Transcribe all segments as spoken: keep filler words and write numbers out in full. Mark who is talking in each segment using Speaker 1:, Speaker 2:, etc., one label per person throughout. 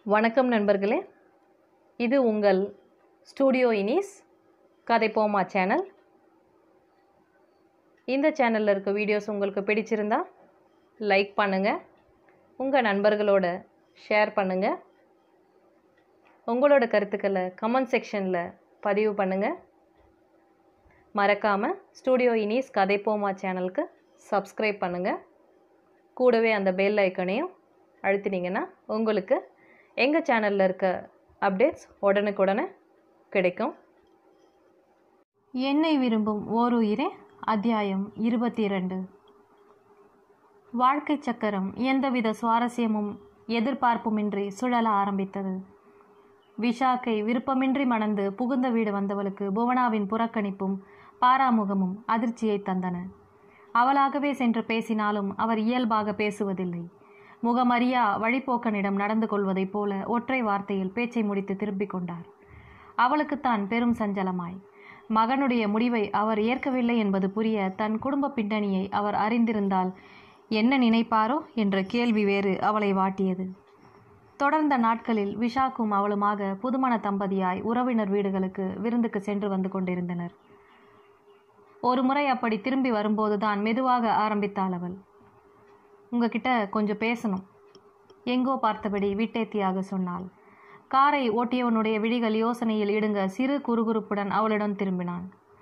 Speaker 1: வணக்கம் நண்பர்களே, இது உங்கள் ஸ்டூடியோ இனீஸ் கதைப்போமா சேனல். இந்த சேனலில் இருக்க வீடியோஸ் உங்களுக்கு பிடிச்சிருந்தா லைக் பண்ணுங்கள், உங்கள் நண்பர்களோட ஷேர் பண்ணுங்கள், உங்களோட கருத்துக்களை கமெண்ட் செக்ஷனில் பதிவு பண்ணுங்கள். மறக்காமல் ஸ்டூடியோ இனீஸ் கதைப்போமா சேனலுக்கு சப்ஸ்கிரைப் பண்ணுங்கள். கூடவே அந்த பெல் ஐக்கனையும் அழுத்தினீங்கன்னா உங்களுக்கு எங்கள் சேனலில் இருக்க அப்டேட்ஸ் உடனுக்குடனே கிடைக்கும்.
Speaker 2: என்னை விரும்பும் ஓருயிரே அத்தியாயம் இருபத்தி இரண்டு. வாழ்க்கை சக்கரம் எந்தவித சுவாரஸ்யமும் எதிர்பார்ப்புமின்றி சுழல ஆரம்பித்தது. விஷாக்கை விருப்பமின்றி மணந்து புகுந்த வீடு வந்தவளுக்கு புவனாவின் புறக்கணிப்பும் பாராமுகமும் அதிர்ச்சியை தந்தன. அவளாகவே சென்று பேசினாலும் அவர் இயல்பாக பேசுவதில்லை. முகமறியா வழிப்போக்கனிடம் நடந்து கொள்வதைப் போல ஒற்றை வார்த்தையில் பேச்சை முடித்து திரும்பிக் கொண்டார். அவளுக்குத்தான் பெரும் சஞ்சலமாய் மகனுடைய முடிவை அவர் ஏற்கவில்லை என்பது புரிய தன் குடும்ப பின்னணியை அவர் அறிந்திருந்தால் என்ன நினைப்பாரோ என்ற கேள்வி வேறு அவளை வாட்டியது. தொடர்ந்த நாட்களில் விஷாக்கும் அவளுமாக புதுமண தம்பதியாய் உறவினர் வீடுகளுக்கு விருந்துக்கு சென்று வந்து கொண்டிருந்தனர். ஒரு முறை அப்படி திரும்பி வரும்போதுதான் மெதுவாக ஆரம்பித்தாள் அவள். உங்ககிட்ட கொஞ்சம் பேசணும், எங்கோ பார்த்தபடி வீட்டேத்தியாக சொன்னாள். காரை ஓட்டியவனுடைய விழிகள் யோசனையில் இடுங்க சிறு குறுகுறுப்புடன் அவளிடம் திரும்பினான்.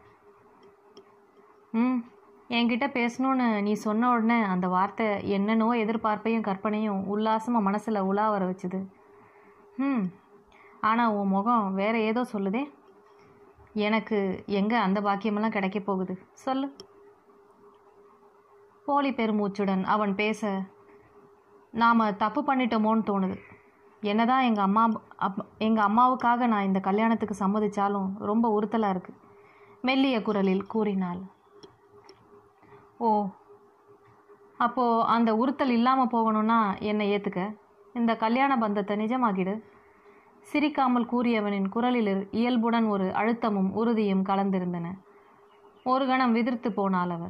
Speaker 2: ம் என்கிட்ட பேசணும்னு நீ சொன்ன உடனே அந்த வார்த்தை என்னென்னோ எதிர்பார்ப்பையும் கற்பனையும் உல்லாசமாக மனசில் உலா வர வச்சுது. ம் ஆனால் உன் முகம் வேற ஏதோ சொல்லுதே. எனக்கு எங்கே அந்த பாக்கியமெல்லாம் கிடைக்க போகுது சொல்லு. போலி பெருமூச்சுடன் அவன் பேச, நாம் தப்பு பண்ணிட்டோமோன்னு தோணுது. என்னதான் எங்கள் அம்மா அப் எங்கள் அம்மாவுக்காக நான் இந்த கல்யாணத்துக்கு சம்மதிச்சாலும் ரொம்ப உறுத்தலாக இருக்குது, மெல்லிய குரலில் கூறினாள். ஓ, அப்போது அந்த உறுத்தல் இல்லாமல் போகணுன்னா என்னை ஏற்றுக்க, இந்த கல்யாண பந்தத்தை நிஜமாகிடு. சிரிக்காமல் கூறியவனின் குரலில் இயல்புடன் ஒரு அழுத்தமும் உறுதியும் கலந்திருந்தன. ஒரு கணம் விதிர்த்து போனாள் அவள்.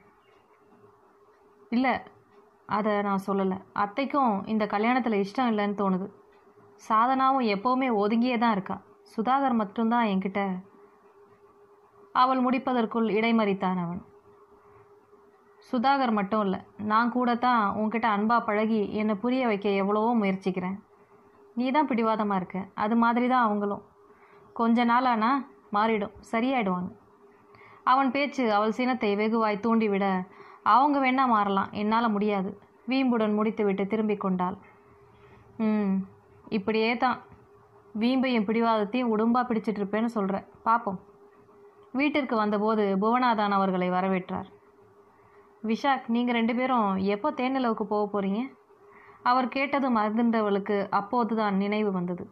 Speaker 2: இல்லை, அதை நான் சொல்லலை. அத்தைக்கும் இந்த கல்யாணத்தில் இஷ்டம் இல்லைன்னு தோணுது. சாதனாவும் எப்போவுமே ஒதுங்கியே தான் இருக்கா. சுதாகர் மட்டும்தான் என்கிட்ட. அவள் முடிப்பதற்குள் இடைமறித்தான் அவன். சுதாகர் மட்டும் இல்லை, நான் கூட தான் உன்கிட்ட அன்பா பழகி என்னை புரிய வைக்க எவ்வளவோ முயற்சிக்கிறேன். நீ தான் பிடிவாதமாக இருக்க. அது மாதிரி தான் அவங்களும். கொஞ்ச நாள் ஆனால் மாறிடும், சரியாயிடுவாங்க. அவன் பேச்சு அவள் சினத்தை வெகுவாய் தூண்டிவிட, அவங்க வேணா மாறலாம், என்னால் முடியாது. வீம்புடன் முடித்துவிட்டு திரும்பி கொண்டாள். ம் இப்படியே தான் வீம்பையும் பிடிவாதத்தையும் உடும்பாக பிடிச்சிட்ருப்பேன்னு சொல்கிறேன், பார்ப்போம். வீட்டிற்கு வந்தபோது புவனாதான் அவர்களை வரவேற்றார். விஷாக், நீங்கள் ரெண்டு பேரும் எப்போ தேனிலவுக்கு போக போகிறீங்க? அவர் கேட்டது மறந்துன்றவளுக்கு அப்போதுதான் நினைவு வந்தது.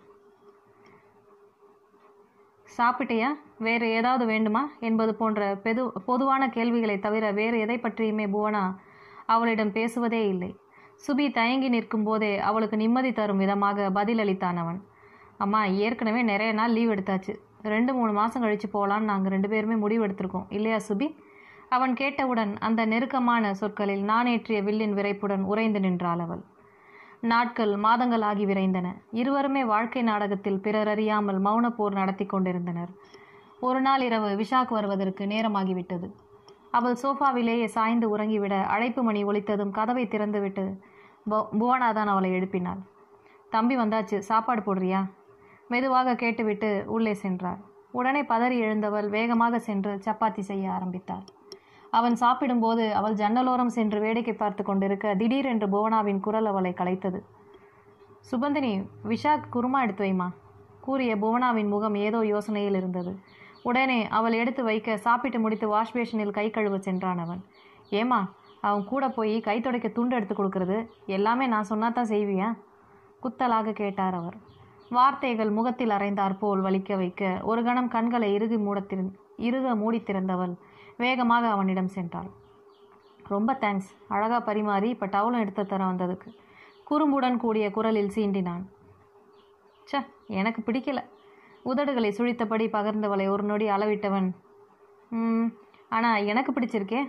Speaker 2: சாப்பிட்டியா, வேறு ஏதாவது வேண்டுமா என்பது போன்ற பெது பொதுவான கேள்விகளை தவிர வேறு எதை பற்றியுமே புவனா அவளிடம் பேசுவதே இல்லை. சுபி தயங்கி நிற்கும் போதே அவளுக்கு நிம்மதி தரும் விதமாக பதிலளித்தான் அவன். அம்மா, ஏற்கனவே நிறைய நாள் லீவ் எடுத்தாச்சு. ரெண்டு மூணு மாதம் கழித்து போகலான்னு நாங்கள் ரெண்டு பேருமே முடிவு எடுத்திருக்கோம், இல்லையா சுபி? அவன் கேட்டவுடன் அந்த நெருக்கமான சொற்களில் நானேற்றிய வில்லின் விரைப்புடன் உறைந்து நின்றாள் அவள். நாட்கள் மாதங்கள் ஆகி விரைந்தன. இருவருமே வாழ்க்கை நாடகத்தில் பிறர் அறியாமல் மௌனப்போர் நடத்தி கொண்டிருந்தனர். ஒரு நாள் இரவு விஷாக் வருவதற்கு நேரமாகிவிட்டது. அவள் சோஃபாவிலேயே சாய்ந்து உறங்கிவிட அழைப்பு மணி ஒலித்ததும் கதவை திறந்துவிட்டு புவனாதான் அவளை எழுப்பினாள். தம்பி வந்தாச்சு, சாப்பாடு போடுறியா? மெதுவாக கேட்டுவிட்டு உள்ளே சென்றார். உடனே பதறி எழுந்தவள் வேகமாக சென்று சப்பாத்தி செய்ய ஆரம்பித்தாள். அவன் சாப்பிடும்போது அவள் ஜன்னலோரம் சென்று வேடிக்கை பார்த்து கொண்டிருக்க திடீரென்று புவனாவின் குரல் அவளை கலைத்தது. சுபந்தினி, விஷாக் குருமா எடுத்து வைமா கூறிய புவனாவின் முகம் ஏதோ யோசனையில் இருந்தது. உடனே அவள் எடுத்து வைக்க சாப்பிட்டு முடித்து வாஷ் பேஷனில் கை கழுவ சென்றான் அவன். ஏமா, அவன் கூட போய் கை துடைக்க துண்டு எடுத்து கொடுக்கறது எல்லாமே நான் சொன்னாதான் செய்வியா? குத்தலாக கேட்டார் அவர். வார்த்தைகள் முகத்தில் அரைந்தார் போல் வலிக்க வைக்க ஒரு கணம் கண்களை இறுகி மூடத்திருந் இறுக மூடி திறந்தவள் வேகமாக அவனிடம் சென்றாள். ரொம்ப தேங்க்ஸ், அழகாக பரிமாறி இப்போ டவுலும் எடுத்து தர வந்ததுக்கு குறும்புடன் கூடிய குரலில் சீண்டினான். ச எனக்கு பிடிக்கல. உதடுகளை சுழித்தபடி பகர்ந்தவளை ஒரு நொடி அளவிட்டவன், ம் ஆனால் எனக்கு பிடிச்சிருக்கே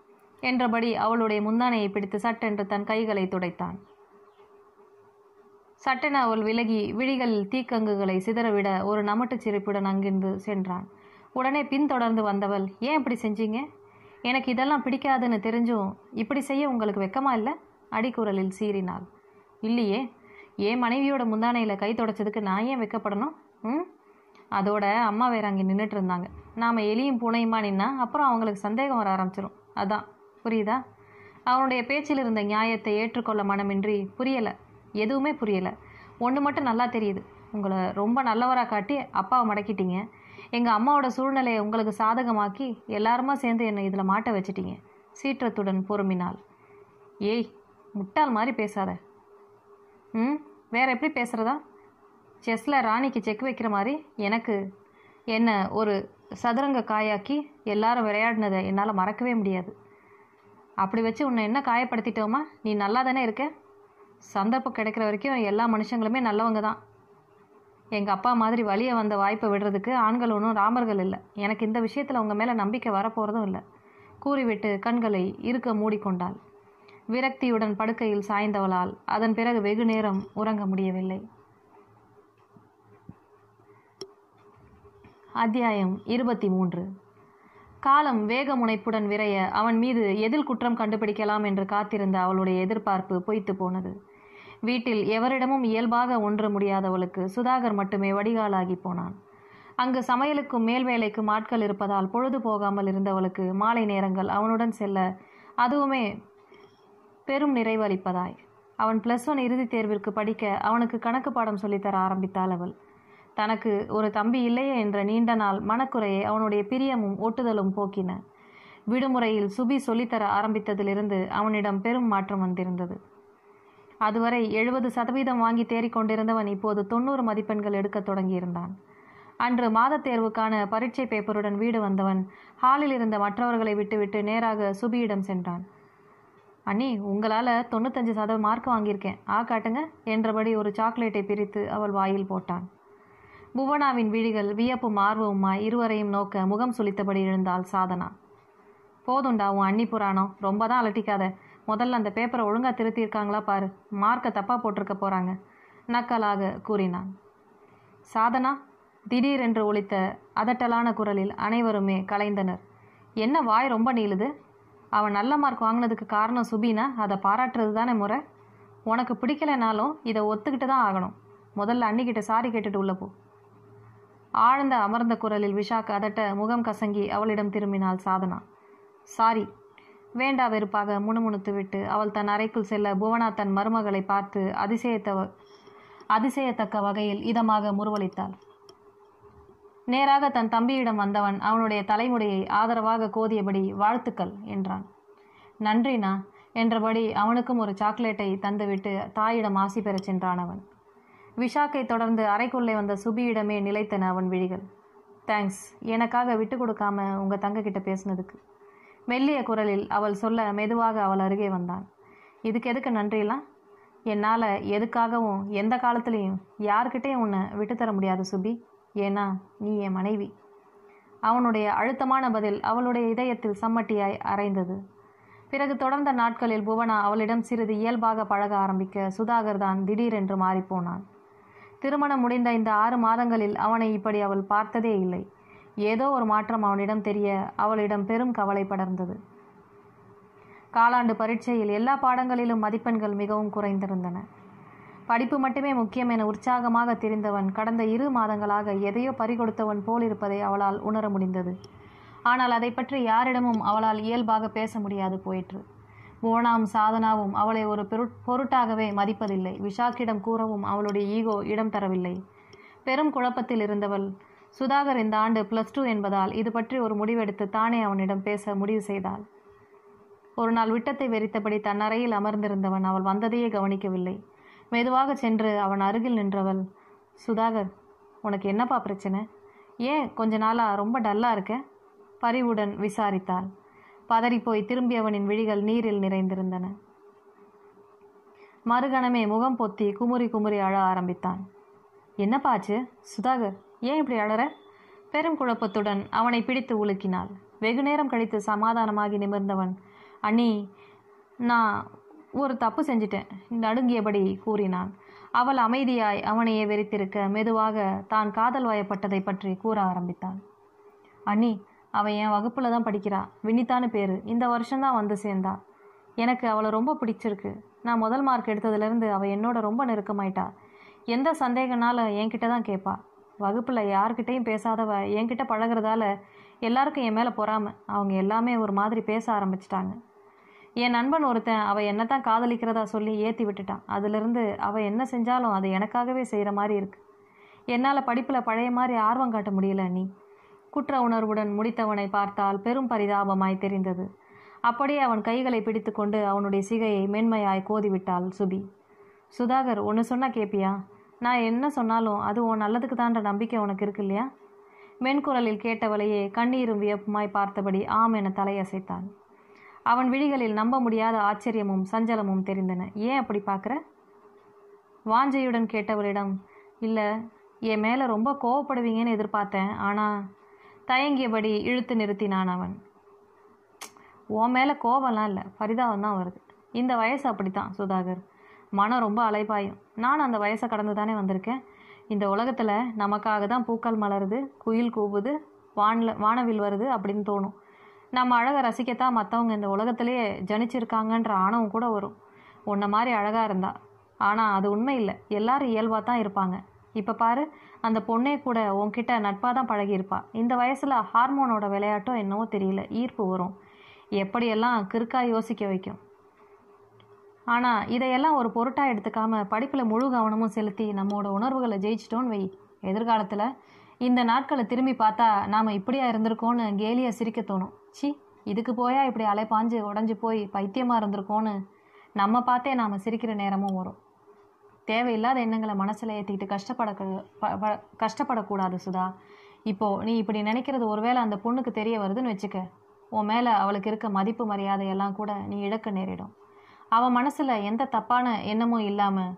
Speaker 2: என்றபடி அவளுடைய முந்தானையை பிடித்து சட்டென்று தன் கைகளை துடைத்தான். சட்டென அவள் விலகி விழிகளில் தீக்கங்குகளை சிதறவிட ஒரு நமட்டுச் சிரிப்புடன் அங்கிருந்து சென்றான். உடனே பின்தொடர்ந்து வந்தவள், ஏன் இப்படி செஞ்சீங்க? எனக்கு இதெல்லாம் பிடிக்காதுன்னு தெரிஞ்சும் இப்படி செய்ய உங்களுக்கு வெக்கமா இல்லை? அடிக்குரலில் சீறினாள். இல்லையே, ஏன் மனைவியோட முந்தானையில் கை தொடச்சதுக்கு நான் ஏன் வெக்கப்படணும்? ம் அதோட அம்மா வேற அங்கே நின்றுட்டு இருந்தாங்க. நாம் எலியும் பூனையுமா நின்னா அப்புறம் அவங்களுக்கு சந்தேகம் வர ஆரம்பிச்சிடும். அதான், புரியுதா? அவனுடைய பேச்சில் இருந்த நியாயத்தை ஏற்றுக்கொள்ள மனமின்றி, புரியலை, எதுவுமே புரியலை. ஒன்று மட்டும் நல்லா தெரியுது, உங்களை ரொம்ப நல்லவராக காட்டி அப்பாவை மடக்கிட்டீங்க. எங்கள் அம்மாவோட சூழ்நிலையை உங்களுக்கு சாதகமாக்கி எல்லாருமா சேர்ந்து என்னை இதில் மாட்ட வச்சிட்டீங்க. சீற்றத்துடன் பொறுமினாள். ஏய், முட்டாள் மாதிரி பேசாத. ம் வேற எப்படி பேசுகிறதா? செஸ்ஸில் ராணிக்கு செக் வைக்கிற மாதிரி எனக்கு என்ன ஒரு சதுரங்க காயாக்கி எல்லாரும் விளையாடினதை என்னால் மறக்கவே முடியாது. அப்படி வச்சு உன்னை என்ன காயப்படுத்திட்டோமா? நீ நல்லா தானே இருக்க. சந்தர்ப்பம் கிடைக்கிற வரைக்கும் எல்லா மனுஷங்களுமே நல்லவங்க தான். எங்கள் அப்பா மாதிரி வழியை வந்த வாய்ப்பை விடுறதுக்கு ஆண்கள் ஒன்றும் ராமர்கள் இல்லை. எனக்கு இந்த விஷயத்தில் உங்கள் மேலே நம்பிக்கை வரப்போகிறதும் இல்லை. கூறிவிட்டு கண்களை இருக்க மூடிக்கொண்டாள். விரக்தியுடன் படுக்கையில் சாய்ந்தவளால் அதன் பிறகு வெகு நேரம் உறங்க முடியவில்லை. அத்தியாயம் இருபத்தி மூன்று. காலம் வேக முனைப்புடன் விரைய அவன் மீது எதில் குற்றம் கண்டுபிடிக்கலாம் என்று காத்திருந்த அவளுடைய எதிர்பார்ப்பு பொய்த்து போனது. வீட்டில் எவரிடமும் இயல்பாக ஒன்று முடியாதவளுக்கு சுதாகர் மட்டுமே வடிகாலாகி போனான். அங்கு சமையலுக்கும் மேல் வேலைக்கும் ஆட்கள் இருப்பதால் பொழுது போகாமல் இருந்தவளுக்கு மாலை நேரங்கள் அவனுடன் செல்ல அதுவுமே பெரும் நிறைவு அளிப்பதாய். அவன் பிளஸ் ஒன் இறுதித் தேர்விற்கு படிக்க அவனுக்கு கணக்கு பாடம் சொல்லித்தர ஆரம்பித்தாள் அவள். தனக்கு ஒரு தம்பி இல்லையே என்ற நீண்ட நாள் மனக்குறையை அவனுடைய பிரியமும் ஒட்டுதலும் போக்கின. விடுமுறையில் சுபி சொல்லித்தர ஆரம்பித்ததிலிருந்து அவனிடம் பெரும் மாற்றம் வந்திருந்தது. அதுவரை எழுபது சதவீதம் வாங்கி தேறிக்கொண்டிருந்தவன் இப்போது தொண்ணூறு மதிப்பெண்கள் எடுக்க தொடங்கியிருந்தான். அன்று மாத தேர்வுக்கான பரீட்சை பேப்பருடன் வீடு வந்தவன் ஹாலில் இருந்த மற்றவர்களை விட்டுவிட்டு நேராக சுபியிடம் சென்றான். அண்ணி, உங்களால் தொண்ணூத்தஞ்சு சதவீதம் மார்க் வாங்கியிருக்கேன், ஆ காட்டுங்க என்றபடி ஒரு சாக்லேட்டை பிரித்து அவள் வாயில் போட்டான். புவனாவின் விழிகள் வியப்பும் ஆர்வமுமாய் இருவரையும் நோக்க முகம் சுளித்தபடி எழுந்தாள் சாதனா. போதுண்டா உன் அண்ணி புராணம், ரொம்ப தான் அலட்டிக்காத. முதல்ல அந்த பேப்பரை ஒழுங்காக திருத்தியிருக்காங்களா பாரு, மார்க்கை தப்பாக போட்டிருக்க போகிறாங்க நக்கலாக கூறினான். சாதனா, திடீரென்று ஒலித்த அதட்டலான குரலில் அனைவருமே கலைந்தனர். என்ன வாய் ரொம்ப நீளுது? அவன் நல்ல மார்க் வாங்கினதுக்கு காரணம் சுபினா, அதை பாராட்டுறது தானே முறை. உனக்கு பிடிக்கலைனாலும் இதை ஒத்துக்கிட்டு தான் ஆகணும். முதல்ல அன்னிக்கிட்ட சாரி கேட்டுட்டு உள்ள போ. ஆழ்ந்த அமர்ந்த குரலில் விஷாக்கு அதட்ட முகம் கசங்கி அவளிடம் திரும்பினாள் சாதனா. சாரி. வேண்டா வெறுப்பாக முணுமுணுத்து விட்டு அவள் தன் அறைக்குள் செல்ல புவனா தன் மருமகளை பார்த்து அதிசயத்த அதிசயத்தக்க வகையில் இதமாக முறுவலித்தாள். நேராக தன் தம்பியிடம் வந்தவன் அவனுடைய தலைமுடியை ஆதரவாக கோதியபடி வாழ்த்துக்கள் என்றான். நன்றினா என்றபடி அவனுக்கும் ஒரு சாக்லேட்டை தந்துவிட்டு தாயிடம் ஆசி பெறச் சென்றான் அவன். விஷாக்கை தொடர்ந்து அறைக்குள்ளே வந்த சுபியிடமே நிலைத்தன அவன் விழிகள். தேங்க்ஸ், எனக்காக விட்டு கொடுக்காம உங்கள் தங்கக்கிட்ட பேசுனதுக்கு. மெல்லிய குரலில் அவள் சொல்ல மெதுவாக அவள் அருகே வந்தான். இதுக்கு எதுக்கு நன்றிலாம்? என்னால் எதுக்காகவும் எந்த காலத்துலேயும் யார்கிட்டையும் உன்னை விட்டுத்தர முடியாது சுபி. ஏன்னா நீ என் மனைவி. அவனுடைய அழுத்தமான பதில் அவளுடைய இதயத்தில் சம்மட்டியாய் அரைந்தது. பிறகு தொடர்ந்த நாட்களில் புவனா அவளிடம் சிறிது இயல்பாக பழக ஆரம்பிக்க சுதாகர் தான் திடீரென்று மாறிப்போனான். திருமணம் முடிந்த இந்த ஆறு மாதங்களில் அவனை இப்படி அவள் பார்த்ததே இல்லை. ஏதோ ஒரு மாற்றம் அவனிடம் தெரிய அவளிடம் பெரும் கவலை படர்ந்தது. காலாண்டு பரீட்சையில் எல்லா பாடங்களிலும் மதிப்பெண்கள் மிகவும் குறைந்திருந்தன. படிப்பு மட்டுமே முக்கியம் என உற்சாகமாக தெரிந்தவன் கடந்த இரு மாதங்களாக எதையோ பறிகொடுத்தவன் போல் இருப்பதை அவளால் உணர முடிந்தது. ஆனால் அதை பற்றி யாரிடமும் அவளால் இயல்பாக பேச முடியாது போயிற்று. புவனாவும் சாதனாவும் அவளை ஒரு பொருட்டாகவே மதிப்பதில்லை. விஷாக்கிடம் கூறவும் அவளுடைய ஈகோ இடம் தரவில்லை. பெரும் குழப்பத்தில் இருந்தவள் சுதாகர் இந்த ஆண்டு பிளஸ் டூ என்பதால் இது பற்றி ஒரு முடிவெடுத்து தானே அவனிடம் பேச முடிவு செய்தாள். ஒரு நாள் விட்டத்தை வெறித்தபடி தன் அறையில் அமர்ந்திருந்தவன் அவள் வந்ததையே கவனிக்கவில்லை. மெதுவாக சென்று அவன் அருகில் நின்றவள், சுதாகர், உனக்கு என்னப்பா பிரச்சனை? ஏன் கொஞ்ச நாளாக ரொம்ப டல்லாக இருக்க? பரிவுடன் விசாரித்தாள். பதறிப்போய் திரும்பியவனின் விழிகள் நீரில் நிறைந்திருந்தன. மறுகணமே முகம் பொத்தி குமுறி குமுறி அழ ஆரம்பித்தான். என்னப்பாச்சு சுதாகர், ஏன் இப்படி அழற? பெரும் குழப்பத்துடன் அவனை பிடித்து உலுக்கினாள். வெகு நேரம் கழித்து சமாதானமாகி நிமிர்ந்தவன், அண்ணி, நான் ஒரு தப்பு செஞ்சிட்டேன் நடுங்கியபடி கூறினான். அவள் அமைதியாய் அவனையே வெறித்திருக்க மெதுவாக தான் காதல் வயப்பட்டதை பற்றி கூற ஆரம்பித்தாள். அண்ணி, அவள் என் வகுப்பில் தான் படிக்கிறா. வினிதான்னு பேர். இந்த வருஷம்தான் வந்து சேர்ந்தா. எனக்கு அவளை ரொம்ப பிடிச்சிருக்கு. நான் முதல் மார்க் எடுத்ததுலேருந்து அவள் என்னோட ரொம்ப நெருக்கமாயிட்டா. எந்த சந்தேகனால என்கிட்ட தான் கேட்பா. வகுப்பில் யார்கிட்டையும் பேசாதவ என்கிட்ட பழகிறதால எல்லாருக்கும் என் மேலே பொறாம. அவங்க எல்லாமே ஒரு மாதிரி பேச ஆரம்பிச்சிட்டாங்க. என் நண்பன் ஒருத்தன் அவள் என்ன தான் காதலிக்கிறதா சொல்லி ஏற்றி விட்டுட்டான். அதுலேருந்து அவள் என்ன செஞ்சாலும் அதை எனக்காகவே செய்கிற மாதிரி இருக்கு. என்னால் படிப்பில் பழைய மாதிரி ஆர்வம் காட்ட முடியல அண்ணி. குற்ற உணர்வுடன் முடித்தவனை பார்த்தால் பெரும் பரிதாபமாய் தெரிந்தது. அப்படியே அவன் கைகளை பிடித்து கொண்டு அவனுடைய சிகையை மென்மையாய் கோதிவிட்டாள் சுபி. சுதாகர், ஒன்று சொன்னால் கேட்பியா? நான் என்ன சொன்னாலும் அது உன் நல்லதுக்கு தான்ற நம்பிக்கை உனக்கு இருக்கு இல்லையா? மென்குரலில் கேட்டவளையே கண்ணீரும் வியப்புமாய் பார்த்தபடி ஆம் என தலையசைத்தான். அவன் விழிகளில் நம்ப முடியாத ஆச்சரியமும் சஞ்சலமும் தெரிந்தன. ஏன் அப்படி பார்க்குற? வாஞ்சையுடன் கேட்டவளிடம், இல்லை, என் மேலே ரொம்ப கோவப்படுவீங்கன்னு எதிர்பார்த்தேன். ஆனால் தயங்கியபடி இழுத்து நிறுத்தினான் அவன். உன் மேலே கோவம்லாம் இல்லை, பரிதாபம் தான் வருது. இந்த வயசு அப்படித்தான் சுதாகர். மனம் ரொம்ப அலைபாயும். நான் அந்த வயசை கடந்து தானே வந்திருக்கேன். இந்த உலகத்தில் நமக்காக தான் பூக்கள் மலருது, குயில் கூவுது, வானில் வானவில் வருது அப்படின்னு தோணும். நம்ம அழகை ரசிக்கத்தான் மற்றவங்க இந்த உலகத்திலேயே ஜனிச்சிருக்காங்கன்ற ஆணவம் கூட வரும். உன்னை மாதிரி அழகாக இருந்தா. ஆனால் அது உண்மை இல்லை. எல்லாரும் இயல்பாக தான் இருப்பாங்க. இப்போ பாரு, அந்த பொண்ணே கூட உன்கிட்ட நட்பாக தான் பழகியிருப்பா. இந்த வயசில் ஹார்மோனோட விளையாட்டோ என்னவோ தெரியல, ஈர்ப்பு வரும். எப்படியெல்லாம் கிறுக்கா யோசிக்க வைக்கும். ஆனால் இதையெல்லாம் ஒரு பொருட்டாக எடுத்துக்காம படிப்பில் முழு கவனமும் செலுத்தி நம்மளோட உணர்வுகளை ஜெயிச்சிட்டோன்னு வை. எதிர்காலத்தில் இந்த நாட்களை திரும்பி பார்த்தா நாம் இப்படியா இருந்திருக்கோன்னு கேலியாக சிரிக்க தோணும். சி, இதுக்கு போயா இப்படி அலைப்பாஞ்சு உடஞ்சி போய் பைத்தியமாக இருந்திருக்கோன்னு நம்ம பார்த்தே நாம் சிரிக்கிற நேரமும் வரும். தேவையில்லாத எண்ணங்களை மனசில் ஏற்றிக்கிட்டு கஷ்டப்பட கஷ்டப்படக்கூடாது சுதா. இப்போது நீ இப்படி நினைக்கிறது ஒருவேளை அந்த பொண்ணுக்கு தெரிய வருதுன்னு வச்சுக்க. உன் மேலே அவளுக்கு இருக்க மதிப்பு மரியாதையெல்லாம் கூட நீ இழக்க நேரிடும். அவன் மனசில் எந்த தப்பான எண்ணமும் இல்லாமல்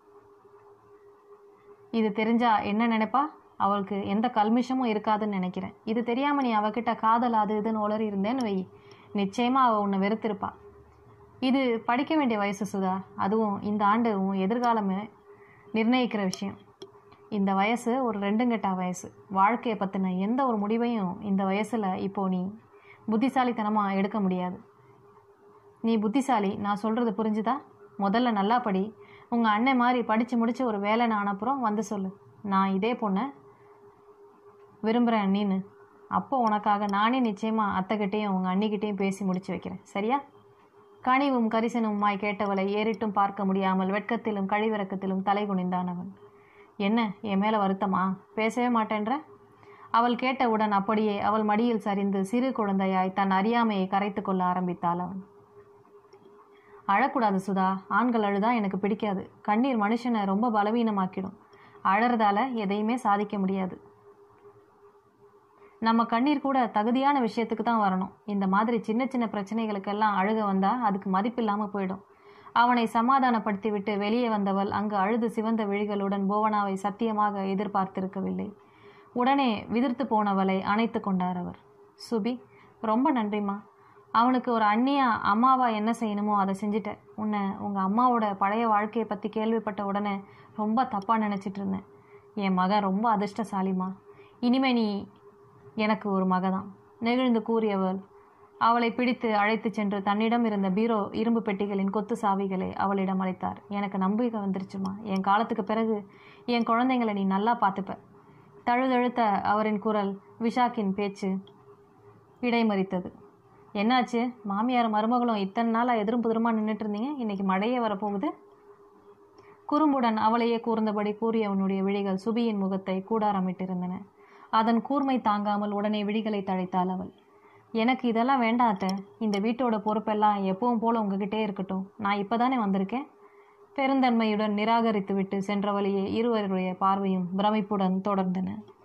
Speaker 2: இது தெரிஞ்சா என்ன நினைப்பா? அவளுக்கு எந்த கல்மிஷமும் இருக்காதுன்னு நினைக்கிறேன். இது தெரியாமல் நீ அவகிட்ட காதல் அது இதுன்னு உளறி இருந்தேன்னு வை, நிச்சயமாக அவள் உன்னை வெறுத்திருப்பா. இது படிக்க வேண்டிய வயசு சுதா. அதுவும் இந்த ஆண்டு உன் எதிர்காலமே நிர்ணயிக்கிற விஷயம். இந்த வயசு ஒரு ரெண்டுங்கட்டா வயசு. வாழ்க்கையை பற்றின எந்த ஒரு முடிவையும் இந்த வயசில் இப்போது நீ புத்திசாலித்தனமாக எடுக்க முடியாது. நீ புத்திசாலி, நான் சொல்கிறது புரிஞ்சுதா? முதல்ல நல்லா படி. உங்கள் அண்ணன் மாதிரி படித்து முடித்து ஒரு வேலை நான் அப்புறம் வந்து சொல்லு, நான் இதே பொண்ணை விரும்புகிறேன் அண்ணின்னு. அப்போ உனக்காக நானே நிச்சயமாக அத்தைக்கிட்டேயும் உங்கள் அண்ணிக்கிட்டேயும் பேசி முடிச்சு வைக்கிறேன், சரியா? கனிவும் கரிசனமுமாய் கேட்டவளை ஏறிட்டும் பார்க்க முடியாமல் வெட்கத்திலும் கழிவிறக்கத்திலும் தலை குனிந்தான் அவன். என்ன, என் மேலே வருத்தமா? பேசவே மாட்டேன்ற? அவள் கேட்டவுடன் அப்படியே அவள் மடியில் சரிந்து சிறு குழந்தையாய் தன் அறியாமையை கரைத்து கொள்ள ஆரம்பித்தாள் அவன். அழக்கூடாது சுதா. ஆண்கள் அழுதா எனக்கு பிடிக்காது. கண்ணீர் மனுஷனை ரொம்ப பலவீனமாக்கிடும். அழறதால எதையுமே சாதிக்க முடியாது. நம்ம கண்ணீர் கூட தகுதியான விஷயத்துக்கு தான் வரணும். இந்த மாதிரி சின்ன சின்ன பிரச்சனைகளுக்கெல்லாம் அழுக வந்தா அதுக்கு மதிப்பில்லாமல் போயிடும். அவனை சமாதானப்படுத்தி விட்டு வெளியே வந்தவள் அங்கு அழுது சிவந்த விழிகளுடன் புவனாவை சத்தியமாக எதிர்பார்த்திருக்கவில்லை. உடனே விதிர்த்து போனவளை அணைத்து கொண்டார் அவர். சுபி, ரொம்ப நன்றிம்மா. அவனுக்கு ஒரு அண்ணியா அம்மாவா என்ன செய்யணுமோ அதை செஞ்சுட்டேன். உன்னை உங்கள் அம்மாவோட பழைய வாழ்க்கையை பற்றி கேள்விப்பட்ட உடனே ரொம்ப தப்பாக நினச்சிட்டு இருந்தேன். என் மகன் ரொம்ப அதிர்ஷ்டசாலிமா. இனிமே நீ எனக்கு ஒரு மகதான், நெகிழ்ந்து கூறியவள் அவளை பிடித்து அழைத்து சென்று தன்னிடம் இருந்த பீரோ இரும்பு பெட்டிகளின் கொத்து சாவிகளை அவளிடம் அளித்தார். எனக்கு நம்பிக்கை வந்துருச்சுமா. என் காலத்துக்கு பிறகு என் குழந்தைங்களை நீ நல்லா பார்த்துப்ப. தழுதழுத்த அவரின் குரல் விஷாக்கின் பேச்சு இடைமறித்தது. என்னாச்சு? மாமியார் மருமகளும் இத்தனை நாளாக எதிரும் புதிருமா நின்றுட்டு இருந்தீங்க, இன்னைக்கு மழையே வரப்போகுது. குறும்புடன் அவளையே கூர்ந்தபடி கூறியவனுடைய விழிகள் சுபியின் முகத்தை கூடாரமிட்டிருந்தன. அதன் கூர்மை தாங்காமல் உடனே விழிகளை தழைத்தாள் அவள். எனக்கு இதெல்லாம் வேண்டாத்த. இந்த வீட்டோட பொறுப்பெல்லாம் எப்பவும் போல உங்ககிட்டே இருக்கட்டும். நான் இப்போதானே வந்திருக்கேன். பெருந்தன்மையுடன் நிராகரித்து விட்டு சென்றவழியே இருவருடைய பார்வையும் பிரமிப்புடன் தொடர்ந்தன.